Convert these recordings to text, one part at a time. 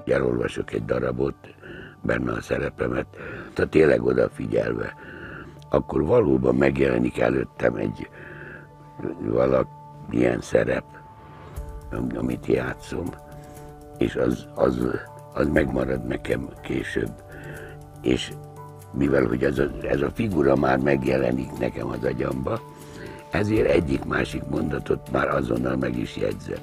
elolvasok egy darabot, benne a szerepemet, tehát tényleg odafigyelve, akkor valóban megjelenik előttem egy valamilyen szerep, amit játszom, és az megmarad nekem később. És mivel hogy ez a figura már megjelenik nekem az agyamba, ezért egyik-másik mondatot már azonnal meg is jegyzem.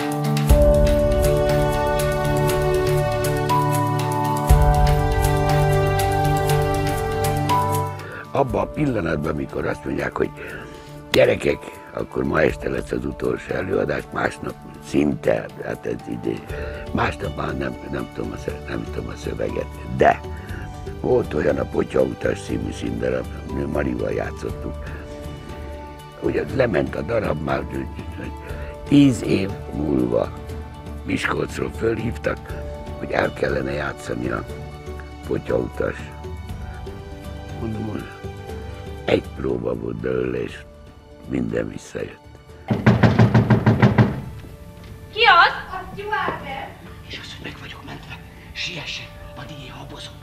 Abban a pillanatban, amikor azt mondják, hogy gyerekek, akkor ma este lesz az utolsó előadás, másnap szinte, hát ez idő, másnap már nem tudom a szöveget, de volt olyan a Potyautas című színdarab, Marival játszottuk, hogy lement a darab már 10 év múlva Miskolcról fölhívtak, hogy el kellene játszani a Potyautas. Mondom, hogy egy próba volt belőle, és minden visszajött. Ki az? Az Gyuárder. És az, hogy meg vagyok mentve, siessen, addig én habozom.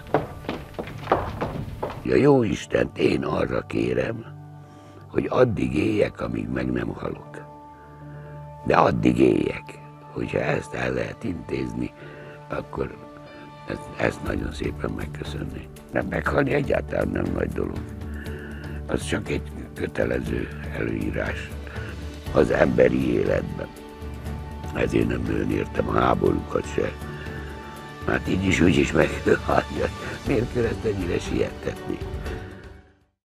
Ja, jó Istent, én arra kérem, hogy addig éljek, amíg meg nem halok. De addig éljek. Hogyha ezt el lehet intézni, akkor ezt nagyon szépen megköszönni. Nem meghalni egyáltalán nem nagy dolog. Az csak egy kötelező előírás az emberi életben. Ezért nem nagyon értem a háborúkat se. Hát így is úgy is meghalni. Miért kell ezt ennyire sietetni?